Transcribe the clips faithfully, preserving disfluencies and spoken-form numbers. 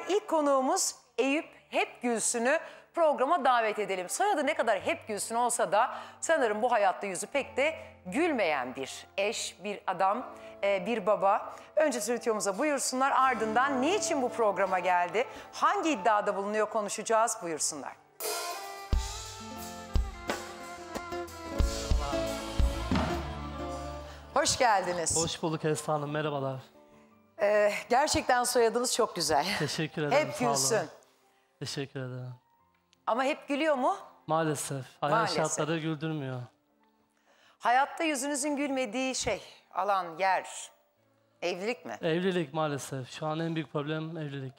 ilk konuğumuz Eyüp Hepgülsün'ü programa davet edelim. Soyadı ne kadar Hepgülsün olsa da sanırım bu hayatta yüzü pek de gülmeyen bir eş, bir adam, bir baba. Önce stüdyomuza buyursunlar, ardından niçin bu programa geldi, hangi iddiada bulunuyor konuşacağız, buyursunlar. Hoş geldiniz. Hoş bulduk Esra Hanım, merhabalar. Ee, gerçekten soyadınız çok güzel. Teşekkür ederim. Hep gülsün. Teşekkür ederim. Ama hep gülüyor mu? Maalesef. Hayat Maalesef. şartları güldürmüyor. Hayatta yüzünüzün gülmediği şey, alan, yer, evlilik mi? Evlilik maalesef. Şu an en büyük problem evlilik.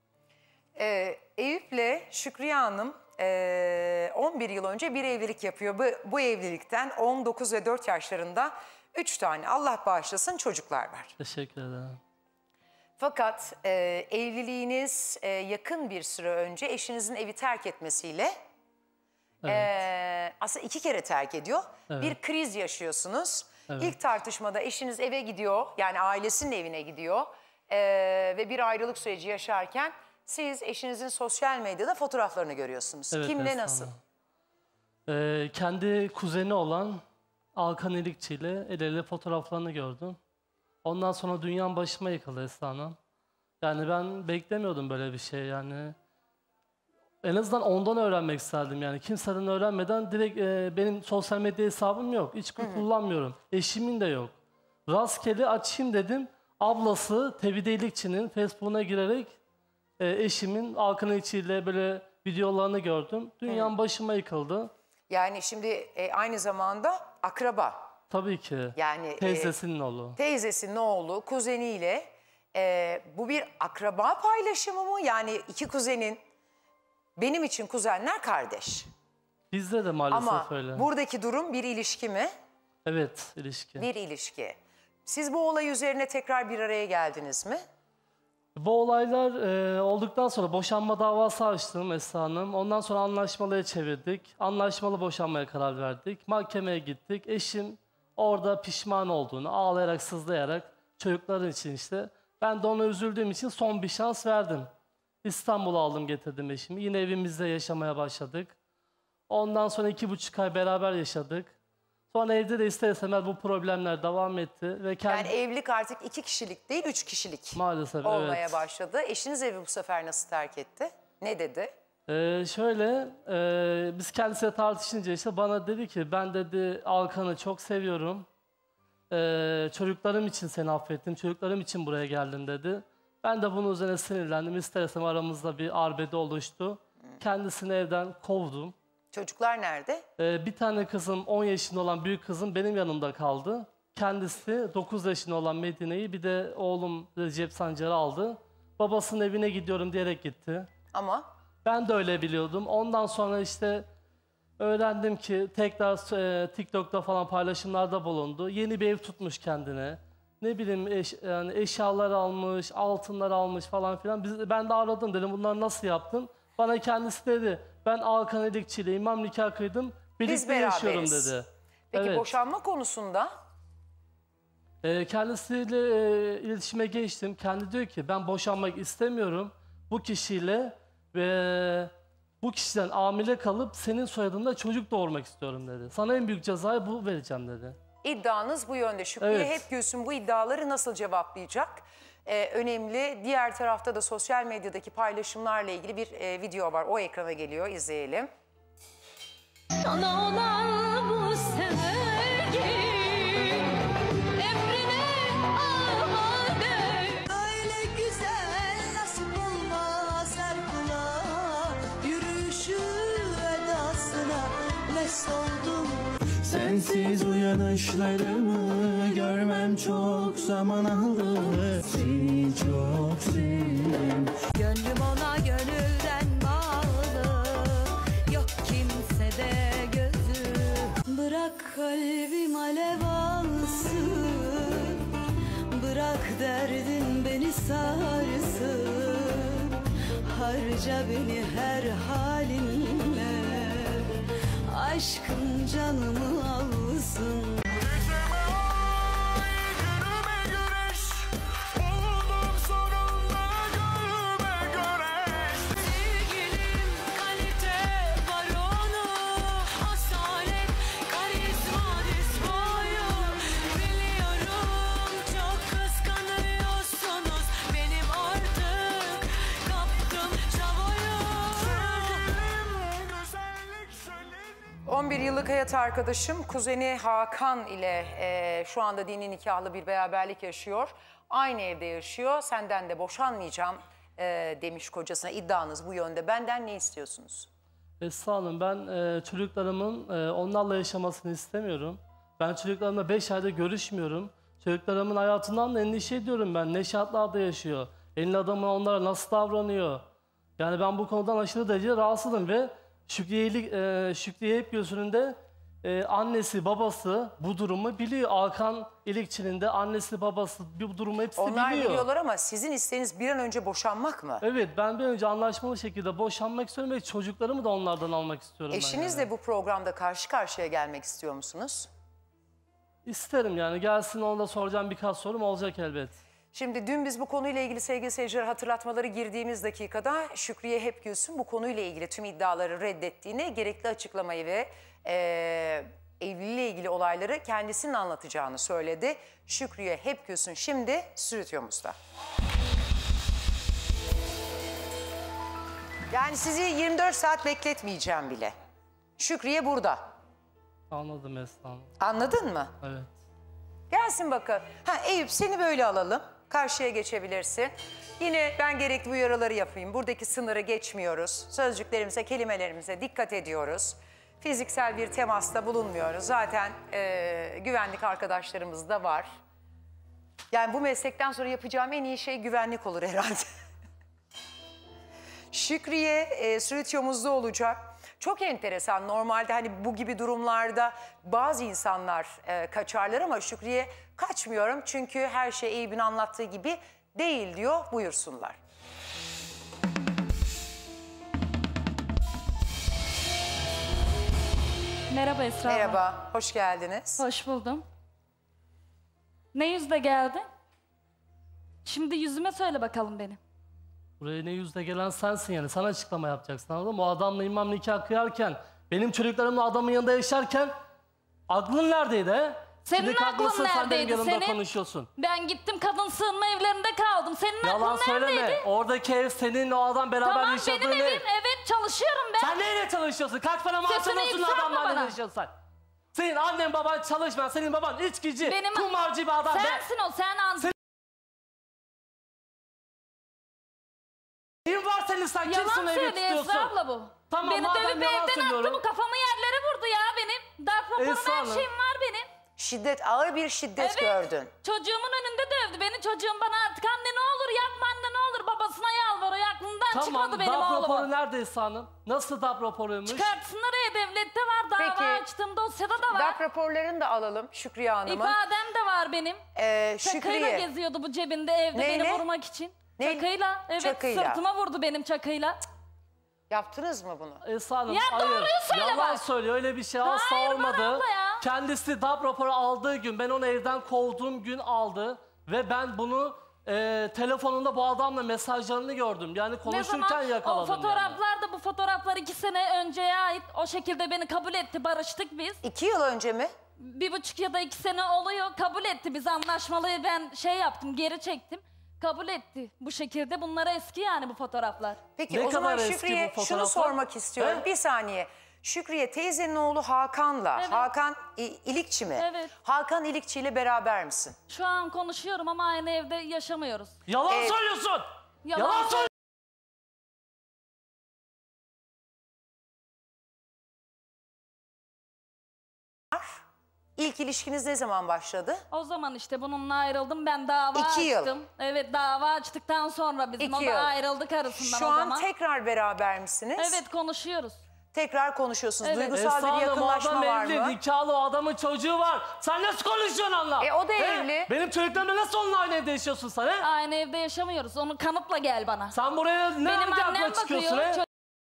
Ee, Eyüp'le Şükriye Hanım e, on bir yıl önce bir evlilik yapıyor. Bu, bu evlilikten on dokuz ve dört yaşlarında üç tane, Allah bağışlasın, çocuklar var. Teşekkür ederim. Fakat e, evliliğiniz e, yakın bir süre önce eşinizin evi terk etmesiyle evet. e, aslında iki kere terk ediyor. Evet. Bir kriz yaşıyorsunuz. Evet. İlk tartışmada eşiniz eve gidiyor, yani ailesinin evine gidiyor e, ve bir ayrılık süreci yaşarken siz eşinizin sosyal medyada fotoğraflarını görüyorsunuz. Evet, kimle nasıl? Ee, kendi kuzeni olan Alkan İlikçi ile el ele fotoğraflarını gördüm. Ondan sonra dünyam başıma yıkıldı Esra Hanım. Yani ben beklemiyordum böyle bir şey yani. En azından ondan öğrenmek isterdim yani. Kimseden öğrenmeden direkt e, benim sosyal medya hesabım yok. Hiç kullanmıyorum. Eşimin de yok. Rastgele açayım dedim. Ablası Tevhide İlikçi'nin Facebook'una girerek e, eşimin Alkan İlikçi ile böyle videolarını gördüm. Dünyam Hı. başıma yıkıldı. Yani şimdi e, aynı zamanda akraba. Tabii ki. Yani teyzesinin e, oğlu. Teyzesinin oğlu, kuzeniyle. E, bu bir akraba paylaşımı mı? Yani iki kuzenin, benim için kuzenler kardeş. Bizde de maalesef Ama öyle. Ama buradaki durum bir ilişki mi? Evet, ilişki. Bir ilişki. Siz bu olay üzerine tekrar bir araya geldiniz mi? Bu olaylar e, olduktan sonra boşanma davası açtım Esra Hanım. Ondan sonra anlaşmalıya çevirdik. Anlaşmalı boşanmaya karar verdik. Mahkemeye gittik. Eşim orada pişman olduğunu, ağlayarak, sızlayarak çocukların için işte. Ben de ona üzüldüğüm için son bir şans verdim. İstanbul'a aldım getirdim eşimi. Yine evimizde yaşamaya başladık. Ondan sonra iki buçuk ay beraber yaşadık. Sonra evde de ister istemez bu problemler devam etti. Ve kendi... Yani evlilik artık iki kişilik değil, üç kişilik maalesef olmaya evet. başladı. Eşiniz evi bu sefer nasıl terk etti? Ne dedi? Ee, şöyle, e, biz kendisiyle tartışınca işte bana dedi ki ben dedi Alkan'ı çok seviyorum. Ee, çocuklarım için seni affettim, çocuklarım için buraya geldim dedi. Ben de bunun üzerine sinirlendim. İstersem aramızda bir arbede oluştu. Hmm. Kendisini evden kovdum. Çocuklar nerede? Ee, bir tane kızım, on yaşında olan büyük kızım benim yanımda kaldı. Kendisi dokuz yaşında olan Medine'yi, bir de oğlum Recep Sancar'ı aldı. Babasının evine gidiyorum diyerek gitti. Ama? Ben de öyle biliyordum. Ondan sonra işte öğrendim ki tekrar e, TikTok'ta falan paylaşımlarda bulundu. Yeni bir ev tutmuş kendine. Ne bileyim eş, yani eşyalar almış, altınlar almış falan filan. Biz, ben de aradım, dedim bunları nasıl yaptın? Bana kendisi dedi ben Alkan İlikçi ile imam nikah kıydım. Birlikte yaşıyorum dedi. Peki evet. boşanma konusunda? E, kendisiyle e, iletişime geçtim. Kendi diyor ki ben boşanmak istemiyorum. Bu kişiyle ve bu kişiden hamile kalıp senin soyadında çocuk doğurmak istiyorum dedi. Sana en büyük cezayı bu vereceğim dedi. İddianız bu yönde. Şükriye evet. Hepgülsün bu iddiaları nasıl cevaplayacak? Ee, önemli. Diğer tarafta da sosyal medyadaki paylaşımlarla ilgili bir e, video var. O ekrana geliyor. İzleyelim. Sana olan bu sevgi emrine amade. Öyle güzel nasip olmaz her kula. Yürüyüşü edasına mest oldum. Sensiz uyanışlarımı görmem çok zaman aldı. Seni çok sevdim. Gönlüm ona gönülden bağlı. Yok kimsede gözü. Bırak kalbim alev alsın. Bırak derdin beni sarsın. Harca beni her halinle. Aşkın canımı alsın. Geceme ay günüme güneş oldum sonunda gönlüme göre. on bir yıllık hayat arkadaşım kuzeni Hakan ile e, şu anda dini nikahlı bir beraberlik yaşıyor. Aynı evde yaşıyor. Senden de boşanmayacağım e, demiş kocasına. İddianız bu yönde. Benden ne istiyorsunuz? Esra Hanım, ben e, çocuklarımın e, onlarla yaşamasını istemiyorum. Ben çocuklarımla beş ayda görüşmüyorum. Çocuklarımın hayatından da endişe ediyorum ben. Ne şartlarda yaşıyor? Elin adamı onlara nasıl davranıyor? Yani ben bu konudan aşırı derece rahatsızım ve Şükriye'lik, e, Şükriye hep gözünde e, annesi babası bu durumu biliyor. Hakan İlikçi'nin de annesi babası bu durumu hepsi Onlar biliyor. biliyorlar ama sizin isteğiniz bir an önce boşanmak mı? Evet, ben bir önce anlaşmalı şekilde boşanmak istiyorum ve çocuklarımı da onlardan almak istiyorum. Eşinizle yani. bu programda karşı karşıya gelmek istiyor musunuz? İsterim yani, gelsin, ona da soracağım birkaç sorum olacak elbet. Şimdi dün biz bu konuyla ilgili sevgili seyirciler hatırlatmaları girdiğimiz dakikada Şükriye Hepgülsün bu konuyla ilgili tüm iddiaları reddettiğini, gerekli açıklamayı ve e, evliliğiyle ilgili olayları kendisinin anlatacağını söyledi. Şükriye Hepgülsün şimdi stüdyomuzda. Yani sizi yirmi dört saat bekletmeyeceğim bile. Şükriye burada. Anladım Esra Hanım. Anladın mı? Evet. Gelsin bakalım. Ha Eyüp, seni böyle alalım. Karşıya geçebilirsin. Yine ben gerekli uyarıları yapayım. Buradaki sınırı geçmiyoruz. Sözcüklerimize, kelimelerimize dikkat ediyoruz. Fiziksel bir temasta bulunmuyoruz. Zaten e, güvenlik arkadaşlarımız da var. Yani bu meslekten sonra yapacağım en iyi şey güvenlik olur herhalde. Şükriye e, stüdyomuzda olacak. Çok enteresan. Normalde hani bu gibi durumlarda bazı insanlar e, kaçarlar ama Şükriye kaçmıyorum çünkü her şey Eyüp'ün anlattığı gibi değil diyor. Buyursunlar. Merhaba Esra Hanım. Merhaba, hoş geldiniz. Hoş buldum. Ne yüzle geldin? Şimdi yüzüme söyle bakalım benim. Buraya ne yüzle gelen sensin yani. Sen açıklama yapacaksın, anladın mı? O adamla imam nikah kıyarken, benim çocuklarımla adamın yanında yaşarken aklın neredeydi he? Senin Şimdi aklın kalkmışsın, sen benim neredeydi yanımda senin? konuşuyorsun. Ben gittim kadın sığınma evlerinde kaldım. Senin Yalan aklın söyleme. neredeydi? Oradaki ev senin, o adam beraber Tamam yaşadığın benim ev. evim. Evet çalışıyorum ben. Sen neyle çalışıyorsun? Kaç para maaşın Sesini olsun yükseltme adamlarla bana. yaşıyorsun sen? Senin annen baban çalışmayan, senin baban içkici, Benim- kumarcı bir adam. Sensin o sen an. Sen- Neyin var senin, sen kimsin Yalan evi söylüyor tutuyorsun? Esra abla bu. Tamam, Beni madem dövüp yalan evden attı, söylüyorum. bu kafamı yerlere vurdu ya benim. Darp raporum Esra her Hanım. şeyim var benim. Şiddet, ağır bir şiddet Evet. gördün. Çocuğumun önünde dövdü. Benim çocuğum bana artık anne ne olur yapma anne ne olur babasına yalvarıyor. Aklından Tamam, çıkmadı benim D A P raporu oğlumu. nerede Esra Hanım? Nasıl D A P raporuymuş? Çıkartsınlar E-Devlet'te var. Dava Peki. açtım dosyada da var. D A P raporlarını da alalım Şükriye Hanım'ın. İfadem de var benim. Ee, Çakıyla Şükriye, geziyordu bu cebinde evde Neyle? beni vurmak için. Ne? Çakıyla. Evet Çakıyla. sırtıma vurdu benim çakıyla. yaptınız mı bunu? Esra Hanım, Ya hayır. doğruyu söyle Yalan bak. söylüyor, öyle bir şey asla Hayır, bana olmadı. abla ya. Kendisi D A P raporu aldığı gün, ben onu evden kovduğum gün aldı. Ve ben bunu e, telefonunda bu adamla mesajlarını gördüm. Yani Ne konuşurken zaman? yakaladım O fotoğraflar yani. da bu fotoğraflar iki sene önceye ait. O şekilde beni kabul etti. Barıştık biz. İki yıl önce mi? Bir buçuk ya da iki sene oluyor. Kabul etti. Biz anlaşmalıyı ben şey yaptım. Geri çektim. Kabul etti. Bu şekilde bunlara eski yani bu fotoğraflar. Peki Ne o zaman kadar eski Şükriye bu şunu fotoğraflar? sormak istiyorum. He? Bir saniye. Şükriye teyzenin oğlu Hakan'la. Evet. Hakan İ- İlikçi mi? Evet. Hakan İlikçi ile beraber misin? Şu an konuşuyorum ama aynı evde yaşamıyoruz. Yalan Evet. söylüyorsun! Yalan Yalan söylüyorsun! İlk ilişkiniz ne zaman başladı? O zaman işte bununla ayrıldım. Ben dava İki yıl. açtım. Evet dava açtıktan sonra bizim İki o da yıl. ayrıldı karısından Şu o an zaman. tekrar beraber misiniz? Evet konuşuyoruz. Tekrar konuşuyorsunuz. Evet. Duygusal Esra bir Hanım, o yakınlaşma adam var evli, mı? nikahlı, o adamın çocuğu var. Sen nasıl konuşuyorsun onunla? E, o da He? evli. Benim çocuklarımla nasıl onunla aynı evde yaşıyorsun sen he? Aynı evde yaşamıyoruz. Onu kanıtla gel bana. Sen buraya ne Benim annem yapmak çıkıyorsun bakıyor. he? ço-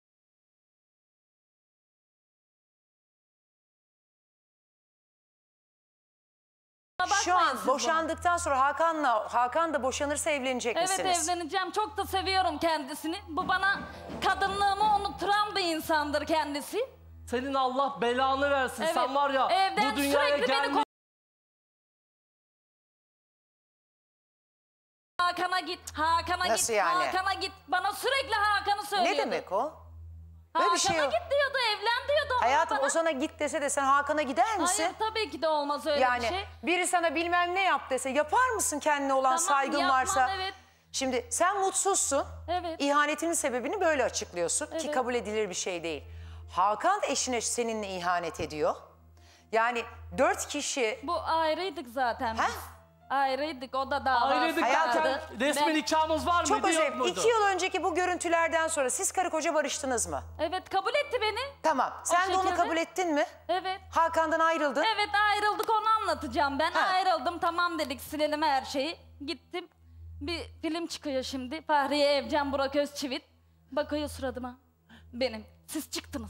Şu Bakmayın an siz buna. boşandıktan sonra Hakan'la Hakan da boşanırsa evlenecek Evet misiniz? evleneceğim. Çok da seviyorum kendisini. Bu bana kadınlığımı unutturan bir insandır kendisi. Senin Allah belanı versin. Evet. Sen var ya Evden bu dünyaya sürekli beni gelmiş. Hakan'a git, Hakan'a Nasıl git, yani? Hakan'a git. Bana sürekli Hakan'ı söylüyordu. Ne demek o? Böyle bir şey Hakan'a yok. git diyordu, evlen diyordu. ama Hayatım bana. o sana git dese de sen Hakan'a gider misin? Hayır tabii ki de olmaz öyle Yani bir şey. biri sana bilmem ne yap dese yapar mısın kendine olan Tamam, saygın yapmam, varsa? evet. Şimdi sen mutsuzsun. Evet. İhanetinin sebebini böyle açıklıyorsun ki Evet. kabul edilir bir şey değil. Hakan da eşine seninle ihanet ediyor. Yani dört kişi... Bu ayrıydık zaten biz. Ha? Ayrıydık, o da davası Ayrıydık Hayatım, derken resmi Ben- nikahımız var Çok mıydı yok özür muydu? İki yıl önceki bu görüntülerden sonra siz karı koca barıştınız mı? Evet, kabul etti beni. Tamam. Sen de onu şekilde. kabul ettin mi? Evet. Hakan'dan ayrıldın. Evet, ayrıldık, onu anlatacağım ben. Ha. Ayrıldım, tamam dedik, silelim her şeyi. Gittim. Bir film çıkıyor şimdi. Fahriye Evcen, Burak Özçivit. Bakıyor suratıma. Benim. Siz çıktınız.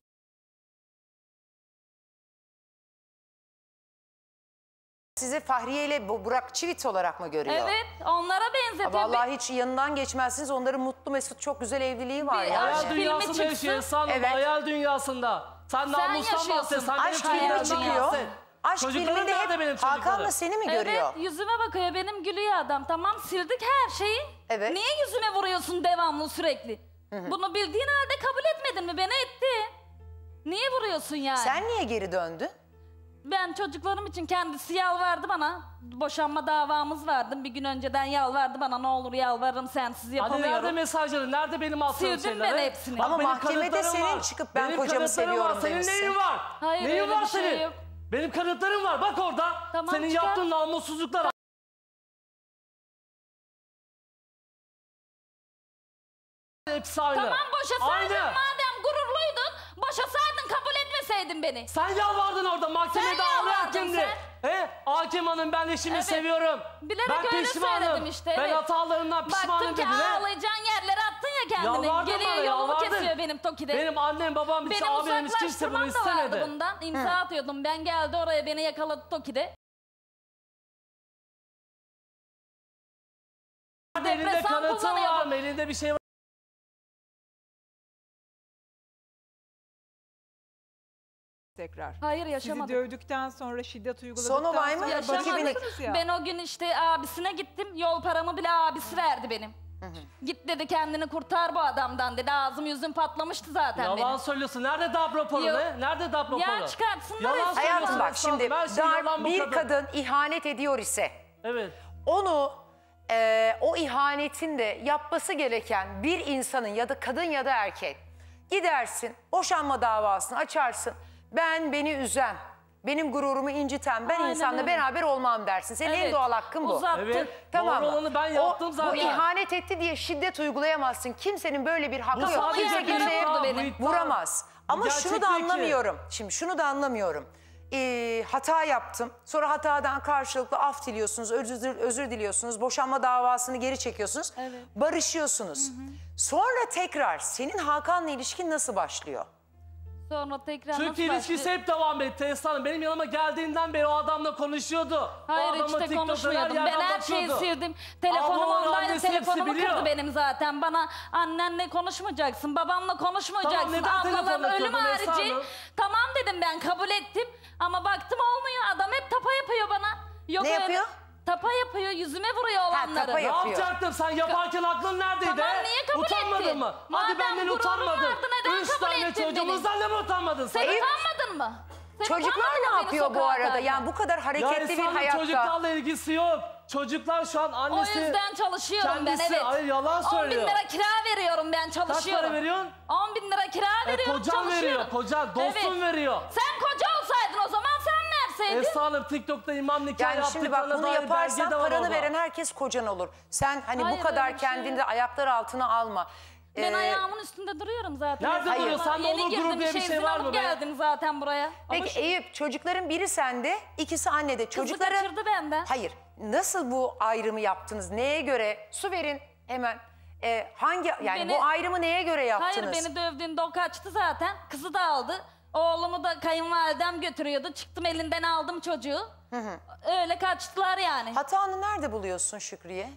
Sizi Fahriye ile Bu- Burak Çivit olarak mı görüyor? Evet, onlara benzetiyor. Vallahi hiç yanından geçmezsiniz. Onların mutlu mesut çok güzel evliliği var Bir yani. Hayal aşk filmi dünyasında çıksın. yaşıyor Esra Evet. Hayal dünyasında. Sen Sen namustan yaşıyorsun. bahset. Sen benim Aşk filmi çocuklarımdan çıkıyor. bahset. Aşk Çocuklarım filminde nerede benim hep Hakan'la çocuklarım? seni mi görüyor? Evet, yüzüme bakıyor, benim gülüyor adam. Tamam, sildik her şeyi. Evet. Niye yüzüme vuruyorsun devamlı sürekli? Bunu bildiğin halde kabul etmedin mi? Beni etti. Niye vuruyorsun yani? Sen niye geri döndün? Ben çocuklarım için, kendisi yalvardı bana. Boşanma davamız vardı. Bir gün önceden yalvardı bana, ne olur yalvarırım, sensiz Hadi yapamıyorum. nerede mesajları? Nerede benim attığım Sildim şeyler? ben he? hepsini. Bak Ama benim mahkemede kanıtlarım senin var. çıkıp ben Benim kocamı kanıtlarım seviyorum var. Senin demişsin. neyin var? Hayır, neyin öyle var bir şey senin? yok. Benim kanıtlarım var. Bak orada. Tamam, senin çıkar. yaptığın namussuzluklar. Hepsi aynı. Tamam, boşasaydın Aynı. madem gururluydun. Boşasaydın, kabul etmeseydin beni. Sen yalvardın orada mahkemede Sen ağlayan yalvardın kimdi? sen. He? Hakim Hanım ben eşimi Evet. seviyorum. Bilerek ben öyle pişmanım. söyledim işte, Ben evet. hatalarımdan pişmanım Baktım ki dedin he? ağlayacağın yerlere attın ya kendini. Yalvardın Geriye bana, yolumu yalvardın. kesiyor benim Toki'de. Benim annem babam hiç Benim ağabeyim hiç kimse bunu uzaklaştırmam da vardı istemedi. bundan. İmza atıyordum. Ben geldi oraya, beni yakaladı Toki'de. Elinde Depresan kanıtın var kullanıyordum. mı? Elinde bir şey var. tekrar. Hayır, Sizi yaşamadım. dövdükten sonra, şiddet Son uyguladıktan olay mı? sonra Yaşamadık. barıştınız ya. Ben o gün işte abisine gittim. Yol paramı bile abisi verdi benim. Git dedi, kendini kurtar bu adamdan dedi. Ağzım yüzüm patlamıştı zaten Yalan benim. söylüyorsun. Nerede D A P raporu Yok. ne? Nerede D A P raporu? Ya çıkartsınlar Yalan hepsini. Hayatım söylüyorsun bak Esra şimdi Hanım. Her şey dar- yalan bu bir kadın. kadın ihanet ediyor ise Evet. onu e, o ihanetin de yapması gereken bir insanın ya da kadın ya da erkek gidersin boşanma davasını açarsın. Ben beni üzen, benim gururumu inciten, ben Aynen insanla öyle. beraber olmam dersin. Senin en Evet, doğal hakkın bu. uzattı. Evet. Tamam Doğru mı? olanı ben yaptım o, zaten. Bu ihanet etti diye şiddet uygulayamazsın. Kimsenin böyle bir hakkı Bu yok. sadece Kimse yerde kimseye vurdu beni. beni. vuramaz. Ama gerçek şunu da değil ki. anlamıyorum. Şimdi şunu da anlamıyorum. Ee, hata yaptım. Sonra hatadan karşılıklı af diliyorsunuz, özür, özür diliyorsunuz. Boşanma davasını geri çekiyorsunuz. Evet. Barışıyorsunuz. Sonra tekrar senin Hakan'la ilişkin nasıl başlıyor? Sonra tekrar Türk nasıl ilişkisi başlıyor? hep devam etti Esra Hanım. Benim yanıma geldiğinden beri o adamla konuşuyordu. Hayır, o hiç adamın de TikTok'una konuşmuyordum. Ben yerden her şeyi bakıyordu. sildim. Telefonum Ablamın ondaydı. annesi hepsi Telefonumu biliyor. kırdı benim zaten. Bana annenle konuşmayacaksın, babamla konuşmayacaksın. Tamam, neden Ablaların telefonu ölüm kırdın Esra harici. Hanım? Tamam dedim, ben kabul ettim. Ama baktım olmuyor. Adam hep tapa yapıyor bana. Yok Ne öyle- yapıyor? Tapa yapıyor, yüzüme vuruyor olanları. tapa Ne yapıyor. yapacaktım? Sen yaparken aklın neredeydi? Tamam, he? niye kabul Utanmadın ettin? mı? Madem Hadi benden gururun utanmadın. vardı, neden Üç kabul tane ettin beni? çocuğumuzdan da mı utanmadın sen? Eyüp, Utanmadın mı? Sen Çocuklar utanmadın ne mı beni yapıyor bu sokağa arada? atarken? Yani bu kadar Ya hareketli bir Esra Hanım, hayatta. çocuklarla ilgisi yok. Çocuklar şu an O annesi... yüzden çalışıyorum kendisi- ben, evet. Hayır, yalan on bin söylüyor. lira kira veriyorum ben, çalışıyorum. para veriyorsun? on bin lira kira E, veriyorum, kocan çalışıyorum. veriyor, kocan, dostun Evet. veriyor. Sen koca olsaydın o zaman sen verseydin. Esra Hanım TikTok'ta imam nikah Yani şimdi bak yaptıklarına bunu dair yaparsan belge de var paranı orada. veren herkes kocan olur. Sen hani Hayır, bu kadar öyle bir şey kendini yok. de ayaklar altına alma. Ben Ee, ayağımın üstünde duruyorum zaten. Nerede Hayır. duruyor? Sende Yeni olur girdim, gurur diye bir şey izin var alıp mı be? geldim zaten buraya. Peki Ama şu Eyüp, çocukların biri sende, ikisi annede. kızı Çocukları... kaçırdı benden. Hayır, nasıl bu ayrımı yaptınız? Neye göre? Su verin hemen. Ee, hangi yani Beni- bu ayrımı neye göre yaptınız? Hayır, beni dövdüğünde o kaçtı zaten. Kızı da aldı. Oğlumu da kayınvalidem götürüyordu. Çıktım, elinden aldım çocuğu. Öyle kaçtılar yani. Hatanı nerede buluyorsun Şükriye?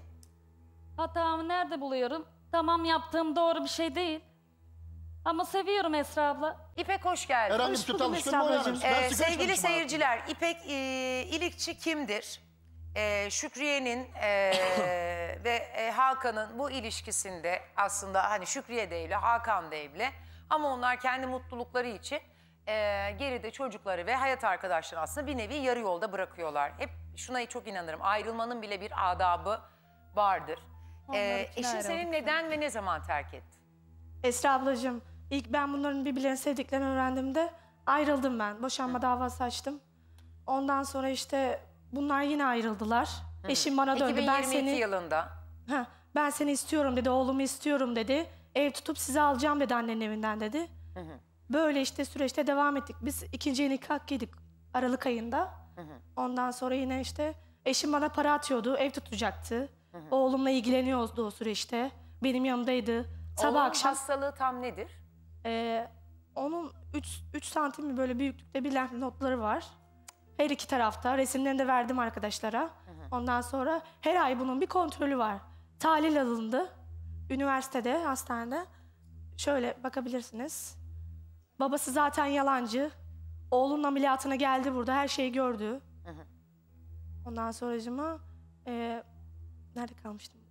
Hatamı nerede buluyorum? Tamam, yaptığım doğru bir şey değil. Ama seviyorum Esra abla. İpek hoş geldin. Herhangi Hoş bir kötü bulduk alıştırma Esra yani. ablacığım. Ben Ee, sigara sevgili içmemişim seyirciler, İpek e, İlikçi kimdir? E, Şükriye'nin e, ve e, Hakan'ın bu ilişkisinde aslında hani Şükriye de evli, Hakan da evli. Ama onlar kendi mutlulukları için e, geride çocukları ve hayat arkadaşları aslında bir nevi yarı yolda bırakıyorlar. Hep şuna çok inanırım. Ayrılmanın bile bir adabı vardır. E, için eşin seni ayrıldık. neden ve ne zaman terk etti? Esra ablacığım, ilk ben bunların birbirlerini sevdiklerini öğrendiğimde ayrıldım ben. Boşanma davası açtım. Ondan sonra işte bunlar yine ayrıldılar. Eşim bana döndü. Ben iki bin yirmi iki seni yılında. Heh, ben seni istiyorum dedi, oğlumu istiyorum dedi. Ev tutup sizi alacağım dedi annenin evinden dedi. Böyle işte süreçte devam ettik. Biz ikinci nikah giydik Aralık ayında. Ondan sonra yine işte eşim bana para atıyordu, ev tutacaktı. Oğlumla ilgileniyordu o süreçte. Benim yanımdaydı. Sabah Oğlunun akşam hastalığı tam nedir? e, onun üç santim mi böyle büyüklükte bir lenf notları var. Her iki tarafta. Resimlerini de verdim arkadaşlara. Ondan sonra her ay bunun bir kontrolü var. Tahlil alındı. Üniversitede, hastanede. Şöyle bakabilirsiniz. Babası zaten yalancı. Oğlunun ameliyatına geldi burada. Her şeyi gördü. Ondan sonracıma e, nerede kalmıştım?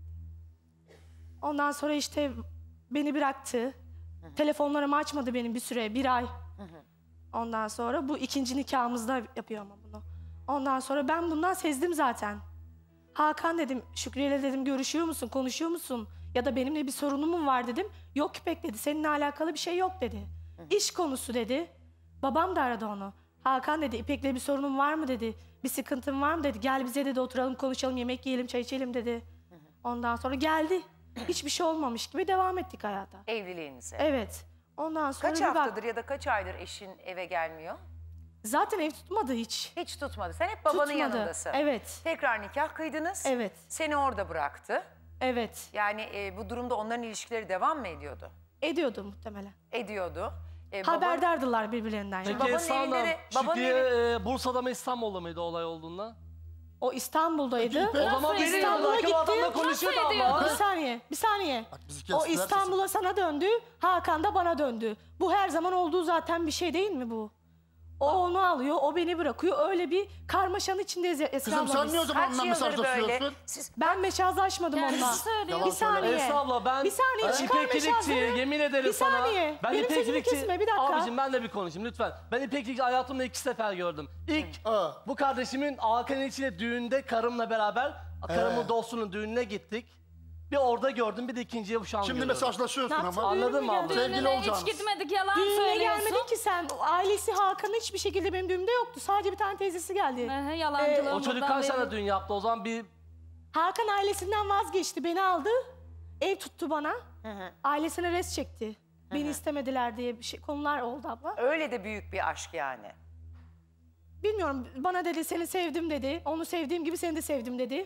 Ondan sonra işte beni bıraktı. Telefonlarımı açmadı benim bir süre. Bir ay. Ondan sonra bu ikinci nikahımızda yapıyor ama bunu. Ondan sonra ben bundan sezdim zaten. Hakan dedim, Şükriye'yle dedim görüşüyor musun, konuşuyor musun? Ya da benimle bir sorunun mu var dedim. Yok İpek dedi, seninle alakalı bir şey yok dedi. İş konusu dedi. Babam da aradı onu. Hakan dedi, İpek'le bir sorunun var mı dedi. Bir sıkıntın var mı dedi. Gel bize dedi, oturalım konuşalım, yemek yiyelim, çay içelim dedi. Ondan sonra geldi. Hiçbir şey olmamış gibi devam ettik hayata. Evliliğinize. Evet. Ondan sonra Kaç bir bak- haftadır ya da kaç aydır eşin eve gelmiyor? Zaten ev tutmadı hiç. Hiç tutmadı. Sen hep babanın Tutmadı. yanındasın. Evet. Tekrar nikah kıydınız. Evet. Seni orada bıraktı. Evet. Yani e, bu durumda onların ilişkileri devam mı ediyordu? Ediyordu muhtemelen. Ediyordu. E, baban- Haberdardılar birbirlerinden. Yani. Peki babanın Esra Hanım, evinde de- babanın Şükriye e, Bursa'da mı İstanbul'da mıydı olay olduğunda? O İstanbul'daydı. O zaman Nasıl benim ediyor? yanımdaki gitti. adamla konuşuyordu Nasıl ediyor? abla. Bir saniye, bir saniye. bizi O kestiler İstanbul'a sana döndü, Hakan da bana döndü. Bu her zaman olduğu zaten bir şey değil mi bu? O onu alıyor, o beni bırakıyor. Öyle bir karmaşanın içindeyiz Esra Kızım abla sen biz. niye o zaman Kaç onunla yıldır böyle? mesajlaşıyorsun? Siz Ben mesajlaşmadım Kendisi onunla. söylüyor. Bir Yalan saniye. Esra abla ben Bir saniye, çıkar İpekçilikçi mesajları. yemin ederim Bir sana. saniye, Ben benim sözümü İpekçilikçi- kesme, bir dakika. Abicim ben de bir konuşayım lütfen. Ben İpekçilikçi hayatımda iki sefer gördüm. İlk Ha. bu kardeşimin Hakan'ın içine düğünde karımla beraber karımın He. dostunun düğününe gittik. Bir orada gördüm bir de ikinciye şu an Şimdi görüyorum. mesajlaşıyorsun Ne yaptın? ama. Anladın mı abla? Düğünüme Sevgili Düğününe olacağınız. hiç gitmedik, yalan Düğüne söylüyorsun. gelmedi ki sen. Ailesi Hakan'ın hiçbir şekilde benim düğümde yoktu. Sadece bir tane teyzesi geldi. Ehe, yalancılığın O çocuk buradan kaç belli. tane düğün yaptı o zaman bir Hakan ailesinden vazgeçti, beni aldı. Ev tuttu bana. Ailesine res çekti. Beni istemediler diye bir şey konular oldu abla. öyle de büyük bir aşk yani. Bilmiyorum, bana dedi seni sevdim dedi. Onu sevdiğim gibi seni de sevdim dedi.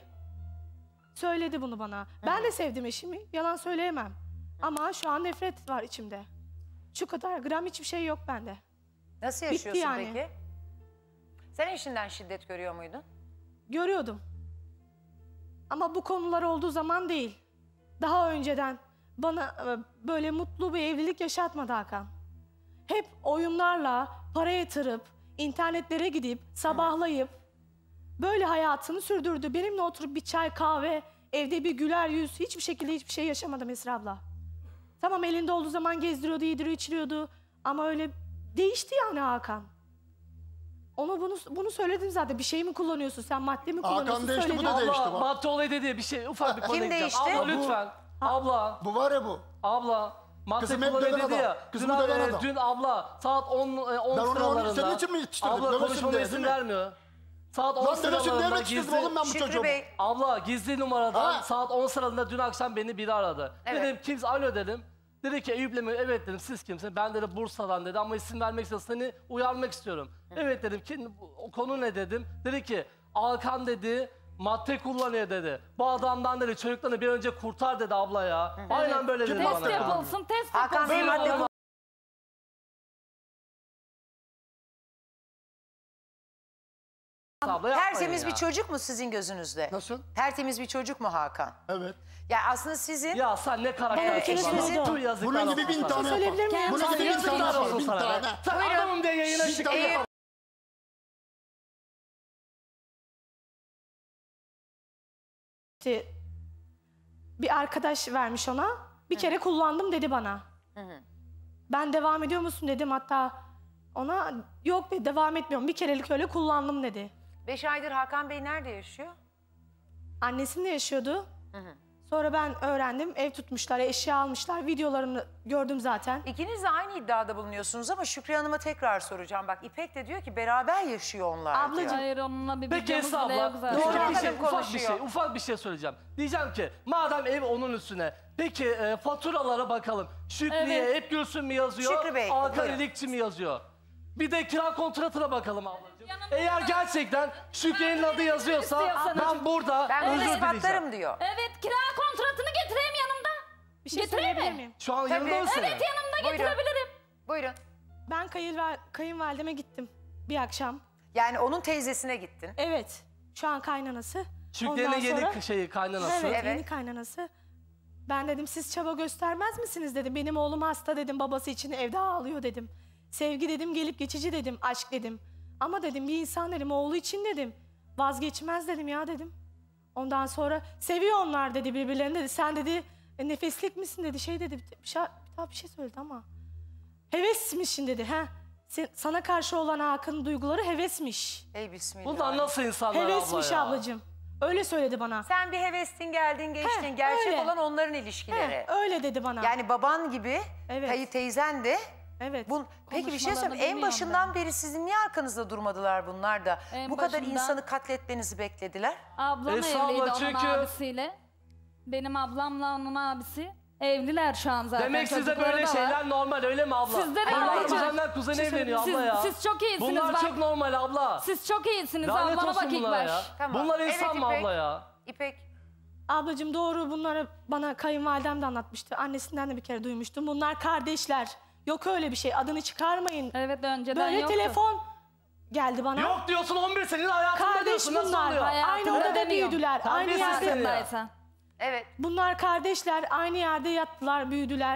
Söyledi bunu bana. Ben de sevdim eşimi, yalan söyleyemem. Ama şu an nefret var içimde. Şu kadar gram hiçbir şey yok bende. Nasıl Bitti yaşıyorsun yani. peki? Sen eşinden şiddet görüyor muydun? Görüyordum. Ama bu konular olduğu zaman değil. Daha önceden bana e, böyle mutlu bir evlilik yaşatmadı Hakan. Hep oyunlarla para yatırıp, internetlere gidip, sabahlayıp böyle hayatını sürdürdü. Benimle oturup bir çay, kahve, evde bir güler yüz, hiçbir şekilde hiçbir şey yaşamadım Esra abla. Tamam elinde olduğu zaman gezdiriyordu, yediriyor, içiriyordu. Ama öyle değişti yani Hakan. Onu bunu bunu söyledim zaten. Bir şey mi kullanıyorsun sen, madde mi Hakan kullanıyorsun? değişti, bu da Söyledim. değişti. abla bak. madde olayı dedi bir şey ufak bir konuya Kim gideceğim. değişti? Abla Bu- lütfen. Abla Bu var ya bu. abla madde Kızım hep kullanıyor döven dedi adam. ya. Kızımı dün, döven e, adam. dün abla saat on on Ben onu- onu sıralarında. senin için mi yetiştirdim? Abla Dövesin konuşmama diye, izin değil mi? vermiyor. Saat on Lan denesin diye sıralarında mi yetiştirdim gizli. oğlum ben bu Şükrü çocuğumu? Bey, Abla gizli numaradan Ha? saat on sıralarında dün akşam beni biri aradı. Evet. Dedim kimse alo dedim. Dedi ki Eyüp'le mi? Evet dedim siz kimsiniz? Ben dedi Bursa'dan dedi ama isim vermek istiyorum seni uyarmak istiyorum. Evet dedim ki o konu ne dedim. Dedi ki Hakan dedi madde kullanıyor dedi. Bu adamdan dedi çocuklarını bir önce kurtar dedi abla ya. Aynen böyle dedi Test bana ya. yapılsın, test Hakan yapılsın. Bey madde Ama- Abla yapmayın tertemiz ya. bir çocuk mu sizin gözünüzde? Nasıl? Tertemiz bir çocuk mu Hakan? Evet. Ya aslında sizin Ya sen ne karaktersin Evet, bana. eşinizin- Tüh, yazıklar Bunun olsun gibi bin sana. tane Söyleyebilir yapar. miyim? Bunun gibi bin Yazıklar tane yapar. olsun Bin sana be. tane. Sen Buyurun. adamım diye yayına Bin çık. tane Ee, yapar. İşte bir arkadaş vermiş ona. Bir kere kullandım dedi bana. Ben devam ediyor musun dedim, hatta ona yok dedi, devam etmiyorum. Bir kerelik öyle kullandım dedi. Beş aydır Hakan Bey nerede yaşıyor? Annesinde yaşıyordu. Sonra ben öğrendim, ev tutmuşlar, eşya almışlar. Videolarını gördüm zaten. İkiniz de aynı iddiada bulunuyorsunuz ama Şükriye Hanım'a tekrar soracağım. Bak İpek de diyor ki beraber yaşıyor onlar diyor. Ablacığım, Hayır onunla bir Peki videomuz Esra bile yok abla, zaten. Doğru ufak bir, şey, adam ufak bir konuşuyor. şey, ufak bir şey söyleyeceğim. Diyeceğim ki madem ev onun üstüne, peki e, faturalara bakalım. Şükriye, Evet. Hep Gülsün mü yazıyor, Şükrü Bey, Hakan buyurun. İlikçi mi yazıyor? Bir de kira kontratına bakalım ablacığım. Yanımda Eğer da- gerçekten Şükriye'nin adı yazıyorsa İstiyorsanız. ben burada Ben bunu özür dileyeceğim. ispatlarım diyor. Evet kira kontratını getireyim yanımda. bir şey Getireyim söyleyebilir mi? miyim? Şu an Tabii. yanında mısın? Evet yanımda Buyurun. getirebilirim. Buyurun. Ben kayınval kayınvalideme gittim bir akşam. Yani onun teyzesine gittin. Evet, şu an kaynanası. Şükriye'nin Ondan yeni sonra- şeyi, kaynanası. Evet, Evet. yeni kaynanası. Ben dedim siz çaba göstermez misiniz dedim. Benim oğlum hasta dedim, babası için evde ağlıyor dedim. Sevgi dedim, gelip geçici dedim, aşk dedim. Ama dedim bir insan dedim, oğlu için dedim. Vazgeçmez dedim ya dedim. Ondan sonra seviyor onlar dedi birbirlerini dedi. Sen dedi "E, nefeslik misin dedi, şey dedi. Bir, şey, bir daha bir şey söyledi ama. Hevesmişsin dedi. He. Sen- sana karşı olan Hakan'ın duyguları hevesmiş. Ey bismillah. Bunlar nasıl insanlar Hevesmiş abla ya? ablacığım. Öyle söyledi bana. Sen bir hevestin geldin geçtin. He, Gerçek öyle. olan onların ilişkileri. He, öyle dedi bana. Yani baban gibi Evet. kayı teyzen de. evet. Bun, peki bir şey Konuşmalarını söyleyeyim. En bilmiyorum başından beri sizin niye arkanızda durmadılar bunlar da? En Bu kadar başından- insanı katletmenizi beklediler. Ablam Esra evliydi abla onun çünkü- abisiyle. Benim ablamla onun abisi evliler şu an zaten. Demek sizde Çocukları böyle da var. şeyler normal öyle mi abla? Sizde de Bunlar normal. kuzenler kuzeni evleniyor Siz, abla ya. siz çok iyisiniz Bunlar bak. çok normal abla. Siz çok iyisiniz. Lanet Ablama olsun bak ilk bunlara baş. ya. Tamam. Bunlar Evet, insan mı İpek. abla ya? İpek. Ablacığım doğru, bunları bana kayınvalidem de anlatmıştı. Annesinden de bir kere duymuştum. Bunlar kardeşler. Yok öyle bir şey. Adını çıkarmayın. Evet önceden Böyle yoktu. telefon geldi bana. Yok diyorsun on bir senenin hayatında Kardeş diyorsun. Nasıl bunlar. oluyor? Hayatımda Aynı odada demiyorum. büyüdüler. Aynı Terbiyesiz yerde. seni. Farkındaysan. Evet. Bunlar kardeşler. Aynı yerde yattılar, büyüdüler.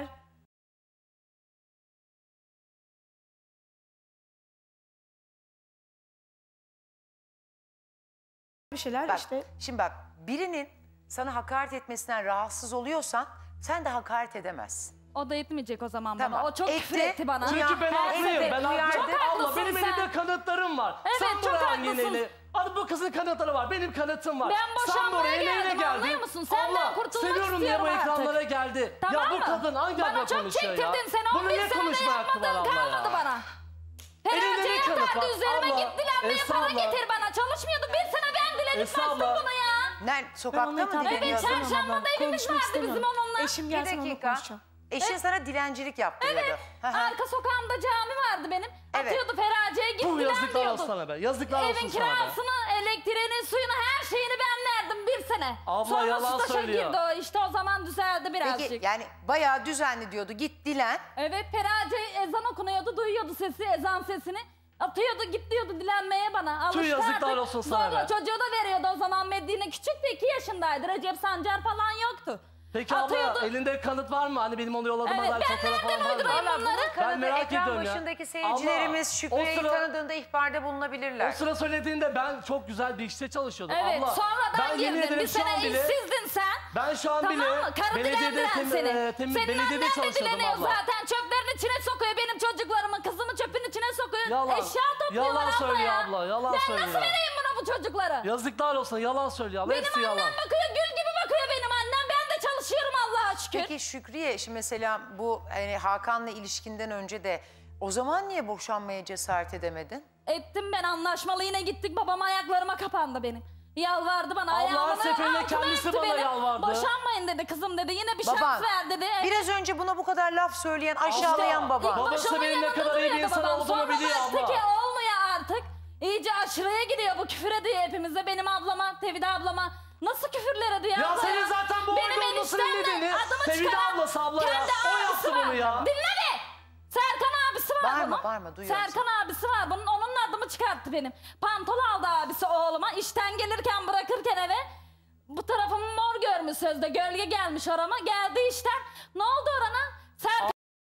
Bir şeyler Bak, işte. şimdi bak birinin sana hakaret etmesinden rahatsız oluyorsan sen de hakaret edemezsin. O da etmeyecek o zaman Tamam. bana. O çok Etti. küfür etti bana. Çünkü Çünkü ben Ha, haklıyım. evet, Ben uyardı. haklıyım. Çok Abla haklısın benim sen. elimde kanıtlarım var. Evet, sen çok buraya haklısın. anneni. Hadi bu kızın kanıtları var. Benim kanıtım var. Ben Sen boşanmaya buraya neyle geldim, geldin? anlıyor musun? Senden Abla, kurtulmak seviyorum diye bu istiyorum artık. ekranlara geldi. Tamam ya bu mı? kadın hangi Bana abla çok konuşuyor ya? çektirdin. Sen Bunun on bir ne senede konuşma hakkı var yapmadın abla kalmadı ya? bana. Elinde ne Feraciye kanıt var? yatardı üzerime Abla, git dilenmeye Esra para abla. getir bana. Çalışmıyordu. Bir sene ben dilenip Esra bastım abla. bunu ya. Nerede? Sokakta onunla mı hitap Evet, dileniyorsun? sen- çarşambada evimiz Konuşmak vardı istemiyorum. bizim onunla. Eşim Bir gelsin, onunla dakika. konuşacağım. Eşin sana dilencilik yaptırıyordu. Evet. Hı hı. Arka sokağımda cami vardı benim. Evet. Atıyordu Feraciye git Bu dilen yazıklar diyordu. olsun sana be. Yazıklar olsun Evin sana be. kirasını, elektriğini, suyunu, her şeyini ben verdim bir sene. Abla Sonra yalan staja söylüyor. girdi o. İşte o zaman düzeldi birazcık. Peki yani bayağı düzenli diyordu. Git dilen. Evet Feraciye ezan okunuyordu, duyuyordu sesi, ezan sesini. Atıyordu git diyordu dilenmeye bana. Alıştı Tüh, yazıklar artık. olsun sana Zorla be. çocuğu da veriyordu o zaman. Medine küçüktü, iki yaşındaydı. Recep Sancar falan yoktu. Peki Atıyordu. abla elinde kanıt var mı? Hani benim onu yolladığıma Evet, dair ben fotoğraf falan nereden var mı? uydurayım Valla bunun bunları? kanadı Ben merak ekran ediyorum ya. başındaki seyircilerimiz Abla, Şükrü'yü o sıra- tanıdığında ihbarda bulunabilirler. O sıra söylediğinde ben çok güzel bir işte çalışıyordum. Evet abla, sonradan ben yemin girdin. ederim Bir şu an sene bile- işsizdin sen. Ben şu an Tamam bile mı? Karı belediyede dilendiren tem, seni. e, tem, Senin belediyede annen de çalışıyordum dileniyor abla. zaten. Çöplerin içine sokuyor benim çocuklarımı. Kızımı çöpün içine sokuyor. Yalan. Eşya topluyorlar Yalan abla söylüyor ya. abla, yalan ben söylüyor. nasıl vereyim buna bu çocukları? Yazıklar olsun, yalan söylüyor abla. Benim Hepsi annem yalan. bakıyor, gül gibi bakıyor benim annem. Ben de çalışıyorum Allah'a şükür. Peki Şükriye şimdi mesela bu hani Hakan'la ilişkinden önce de o zaman niye boşanmaya cesaret edemedin? Ettim ben anlaşmalı, yine gittik, babam ayaklarıma kapandı benim. Yalvardı bana, Allah ayağımın her seferinde altına kendisi öptü bana beni. yalvardı. Boşanmayın dedi kızım dedi, yine bir Baban, şans ver dedi. Biraz önce buna bu kadar laf söyleyen aşağılayan Abla, baba. İlk Babası başımın benim ne yanında kadar iyi bir duruyordu insan babam. olduğumu Sonra biliyor baktı abla. ki olmuyor artık. İyice aşırıya gidiyor bu, küfür ediyor hepimize, benim ablama, Tevhide ablama. Nasıl küfürler ediyor Ya abla senin zaten bu Benim oyunda olmasının eniştemle nedeni adımı Tevhide çıkaran ablası abla ya. kendi O abisi yaptı var. bunu ya. Dinle be! Serkan abisi var Bağırma, bunun. bağırma, duyuyorum Serkan abisi var bunun, onun adımı çıkarttı benim. Pantol aldı abisi oğluma, işten gelirken bırakırken eve. Bu tarafımı mor görmüş sözde, gölge gelmiş orama, geldi işten. Ne oldu orana? Serkan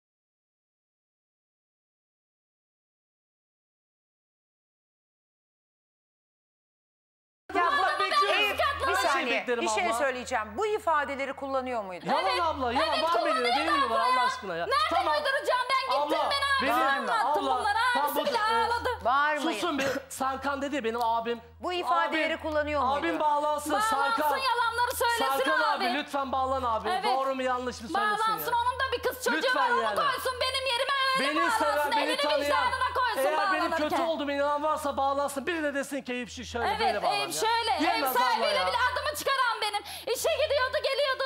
Ya bu, Ben bekliyorum. Eyüp, bir Her şeyi saniye beklerim bir şey abla. söyleyeceğim. Bu ifadeleri kullanıyor muydu? Yalan abla, yalan var benim, benim gibi var Allah aşkına. aşkına ya. Nerede Tamam. uyduracağım ben gittim Abla, ben benim- abime anlattım abla, bunları. tamam, Abisi bu- bile e, ağladı. Bağırmayın. Susun bir. Serkan dedi ya benim abim. Bu ifadeleri Abim- kullanıyor muydu? Abim bağlansın, Bağlansın Serkan. yalanları söylesin Serkan abi. abi lütfen bağlan abi. Evet. Doğru mu yanlış mı söylesin Bağlansın ya. onun da bir kız çocuğu Lütfen var onu yani. koysun benim yerime öyle Beni bağlansın. seven, beni Elini tanıyan. vicdanına koysun Eğer benim bağlanırken. kötü olduğumu inanan varsa bağlansın. Biri de desin ki Eyüp şu şöyle böyle Evet bağlan ev ya. şöyle ev Diyemez abla sahibiyle ya. bile adımı çıkaran benim. İşe gidiyordu geliyordu.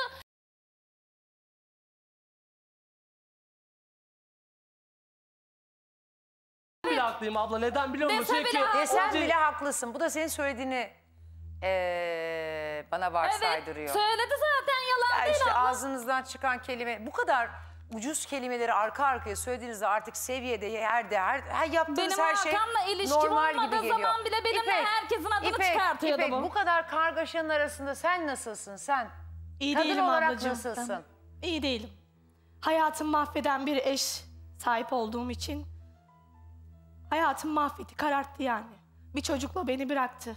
Ben bile haklıyım abla. Neden biliyor musun? Dese bile Çünkü haklı. Desen o- bile haklısın. Bu da senin söylediğini eee, bana varsaydırıyor. Evet söyledi zaten yalan Ya değil işte abla. ağzınızdan çıkan kelime bu kadar ucuz kelimeleri arka arkaya söylediğinizde artık seviyede yerde her, her yaptığınız Benim her şey Hakan'la ilişkim normal gibi olmadığı geliyor. zaman bile benimle herkesin adını İpek, çıkartıyordu İpek, bu. bu kadar kargaşanın arasında sen nasılsın sen? İyi Kadın değilim olarak ablacığım. nasılsın? İyi değilim. Hayatımı mahveden bir eş sahip olduğum için hayatımı mahvetti, kararttı yani. Bir çocukla beni bıraktı.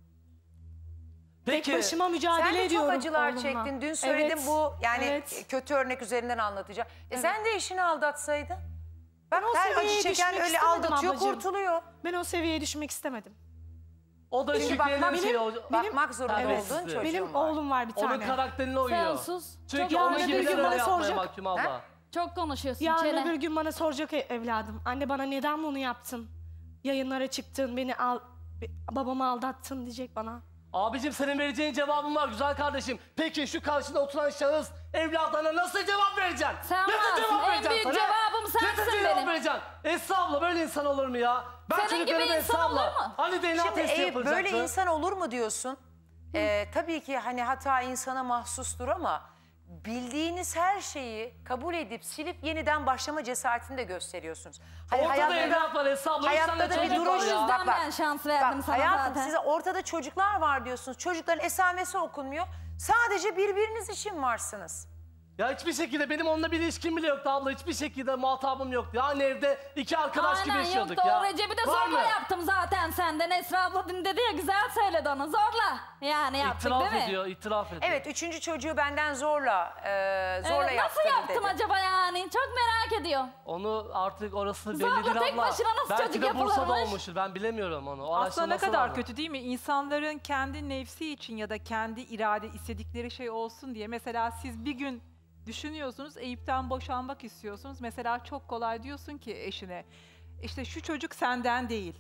Peki. Tek başıma mücadele Sen de çok ediyorum acılar oğlumla. çektin. Dün söyledim Evet, bu yani evet. kötü örnek üzerinden anlatacağım. E sen de eşini aldatsaydın. Bak o her acı seviyeye çeken düşmek öyle istemedim aldatıyor ablacığım. kurtuluyor. Ben o seviyeye düşmek istemedim. O da Çünkü şükrenen bakmak- bir şey oldu. Bakmak zorunda Evet. olduğun çocuğun Benim var. oğlum var bir Onun tane. karakterine uyuyor. Sen sus. Çünkü Çok onun yarın gibi öbür gün öyle bana yapmaya soracak. mahkum abla. Ha? Çok konuşuyorsun Yarın çene. öbür gün bana soracak e- evladım. Anne bana neden bunu yaptın? Yayınlara çıktın, beni al, babamı aldattın diyecek bana. Abicim senin vereceğin cevabın var güzel kardeşim. Peki şu karşında oturan şahıs evladına nasıl cevap vereceksin? Sen nasıl varsın, cevap en vereceksin büyük sana? cevabım sensin Nasıl cevap benim. vereceksin? Esra abla böyle insan olur mu ya? Ben Senin çocuklarıma gibi insan Esra abla, olur mu? Hani D N A Şimdi testi Eyüp yapılacaktı. böyle insan olur mu diyorsun? Ee, tabii ki hani hata insana mahsustur ama bildiğiniz her şeyi kabul edip silip yeniden başlama cesaretini de gösteriyorsunuz. Hani Ortada evlat var Esra abla. Üç hayatta tane da bir çocuk duruş var O ya. yüzden ben şans verdim bak, sana hayatım zaten. size ortada çocuklar var diyorsunuz. Çocukların esamesi okunmuyor. Sadece birbiriniz için varsınız. Ya hiçbir şekilde benim onunla bir ilişkim bile yoktu abla. Hiçbir şekilde muhatabım yoktu. Yani evde iki arkadaş gibi Aynen yaşıyorduk yoktu. ya. O Recep'i de Var zorla mı? yaptım zaten senden. Esra abla dün dedi ya güzel söyledi onu zorla. Yani yaptık İtiraf değil mi? ediyor, itiraf ediyor. Evet üçüncü çocuğu benden zorla e, zorla Evet, nasıl yaptırdı yaptım dedi. acaba yani? Çok merak ediyorum. Onu artık orası Zorla bellidir tek abla. başına nasıl Belki çocuk de Bursa'da yapılırmış? olmuştur. Ben bilemiyorum onu. O Aslında ne araştırması kadar vardı. kötü değil mi? İnsanların kendi nefsi için ya da kendi irade istedikleri şey olsun diye. Mesela siz bir gün düşünüyorsunuz, Eyüp'ten boşanmak istiyorsunuz. Mesela çok kolay diyorsun ki eşine, işte şu çocuk senden değil.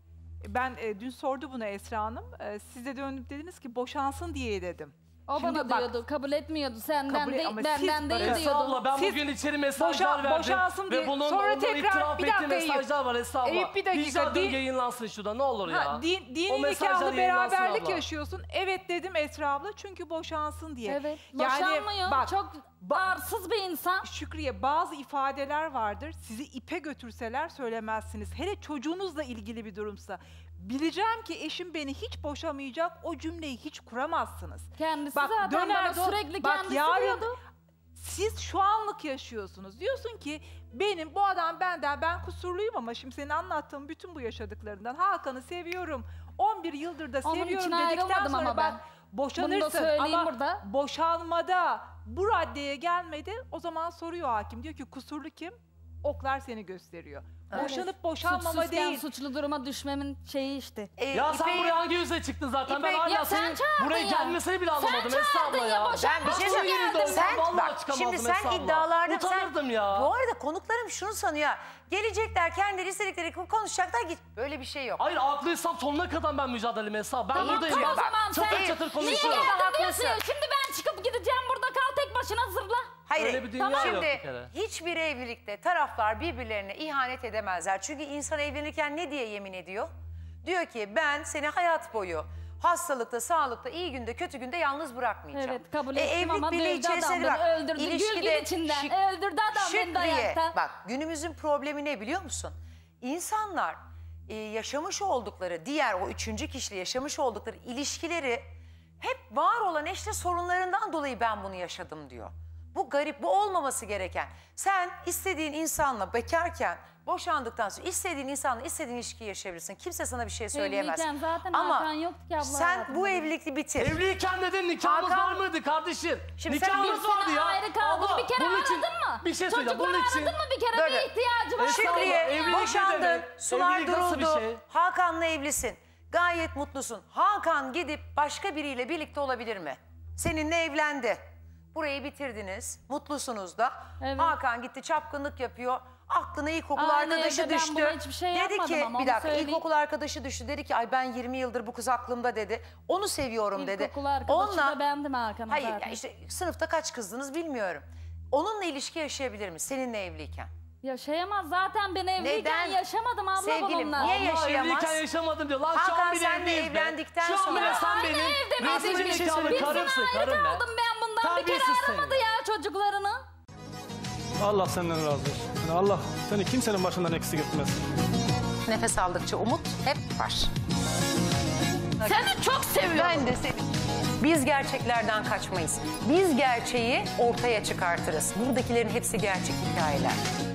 Ben e, dün sordu bunu Esra Hanım. E, siz de dönüp dediniz ki boşansın diye dedim. O Şimdi bana bak- diyordu, kabul etmiyordu. Senden Kabul- değil, ama siz benden bana- değil Esra diyordu. abla ben Siz bugün içeri mesajlar boşa- verdim. boşansın diye- Ve bunun sonra ondan tekrar- itiraf bir ettiği dakika Eyüp. mesajlar var Esra abla. Eyüp, bir dakika, Vicdanın din- yayınlansın şurada ne olur ya. Ha, din, O dini mesajlar nikahlı yayınlansın beraberlik abla. yaşıyorsun. Evet dedim Esra abla çünkü boşansın diye. Evet, Yani boşanmıyor. bak, Çok ba- arsız bir insan. Şükriye bazı ifadeler vardır. Sizi ipe götürseler söylemezsiniz. Hele çocuğunuzla ilgili bir durumsa. Bileceğim ki eşim beni hiç boşamayacak. O cümleyi hiç kuramazsınız. Kendisi Bak, zaten döner bana do- sürekli bak, kendisi yarın- diyordu. Siz şu anlık yaşıyorsunuz. Diyorsun ki benim bu adam benden, ben kusurluyum ama şimdi senin anlattığın bütün bu yaşadıklarından Hakan'ı seviyorum. on bir yıldır da Onun seviyorum için dedikten ayrılmadım sonra ama bak ben. boşanırsın Bunu da söyleyeyim ama burada. boşanmada bu raddeye gelmedi. O zaman soruyor hakim, diyor ki kusurlu kim? Oklar seni gösteriyor. Boşanıp boşanmama Suçsuzken değil. suçlu duruma düşmemin şeyi işte. E, Ya sen İpek'in- buraya hangi yüzle çıktın zaten? Ben İpek- hala Ya sen senin çağırdın buraya ya. gelmesini bile anlamadım Sen Esra abla çağırdın ya. ya, boşan- Ben bir şey Nasıl söyleyeyim. geldin? Sen Vallahi bak çıkamazdım şimdi sen Esra abla. iddialardan Utanırdım sen, ya. Bu arada konuklarım şunu sanıyor. Gelecekler kendileri istedikleri gibi konuşacaklar git. Böyle bir şey yok. Hayır aklıysam sonuna kadar ben mücadelemi Esra. Ben Tamam, buradayım tamam ya. o zaman Çatır sen- çatır Niye konuşuyorum. geldin Haklısın. diyorsun? Şimdi ben çıkıp gideceğim burada kal tek başına zırla. Hayır. Öyle bir dünya tamam. yok Şimdi bir kere. hiçbir evlilikte taraflar birbirlerine ihanet edemezler. Çünkü insan evlenirken ne diye yemin ediyor? Diyor ki ben seni hayat boyu hastalıkta, sağlıkta, iyi günde, kötü günde yalnız bırakmayacağım. Evet kabul E, ettim evlilik ama birliği dövdü adam içerisinde beni bak, öldürdü. Gül ilişkide gül içinden şık- öldürdü adam beni Şükriye, dayakta. bak günümüzün problemi ne biliyor musun? İnsanlar e, yaşamış oldukları, diğer o üçüncü kişiyle yaşamış oldukları ilişkileri hep var olan eşle sorunlarından dolayı ben bunu yaşadım diyor. Bu garip, bu olmaması gereken. Sen istediğin insanla bekarken, boşandıktan sonra istediğin insanla istediğin ilişkiyi yaşayabilirsin. Kimse sana bir şey söyleyemez. Evliyken zaten Ama Hakan yoktu ki abla sen hayatımda. bu evlilikle bitir. Evliyken dedin nikahımız Hakan- var mıydı kardeşim? Şimdi sen nikahımız bir vardı ya. Ayrı kaldım. Abla, Bir kere bunun için- aradın mı? Bir şey söyleyeceğim. Çocukları Bunun için aradın mı bir kere? Böyle. Bir ihtiyacı var. Esra abla, Şükriye evlilik boşandın, ne demek? sular Evlilik nasıl bir duruldu, şey? Hakan'la evlisin. Gayet mutlusun. Hakan gidip başka biriyle birlikte olabilir mi? Seninle evlendi. Burayı bitirdiniz, mutlusunuz da. Evet. Hakan gitti çapkınlık yapıyor. Aklına ilkokul Aynı arkadaşı evde ben düştü. buna hiçbir şey dedi yapmadım ki ama bir onu dakika söyleyeyim. ilkokul arkadaşı düştü. Dedi ki ay ben yirmi yıldır bu kız aklımda dedi. Onu seviyorum dedi. İlkokul arkadaşı da bendim Hakan'ı Hayır zaten. ya işte sınıfta kaç kızdınız bilmiyorum. Onunla ilişki yaşayabilir mi seninle evliyken? Yaşayamaz zaten ben evliyken Neden? yaşamadım abla Sevgilim, bununla. niye Abla yaşayamaz? evliyken yaşamadım diyor. Lan şu Hakan an bile seninle evliyiz be. evlendikten Şu an sonra- bile sen Aynı benim evde resmi miydik? nikahlı Biz karımsın, ayrı karım be. kaldım ben bundan. Bir kere Terbiyesiz seni. aramadı ya çocuklarını. Allah senden razı olsun. Yani Allah seni kimsenin başından eksik etmez. Nefes aldıkça umut hep var. Seni çok seviyorum. Ben de seni. Biz gerçeklerden kaçmayız. Biz gerçeği ortaya çıkartırız. Buradakilerin hepsi gerçek hikayeler.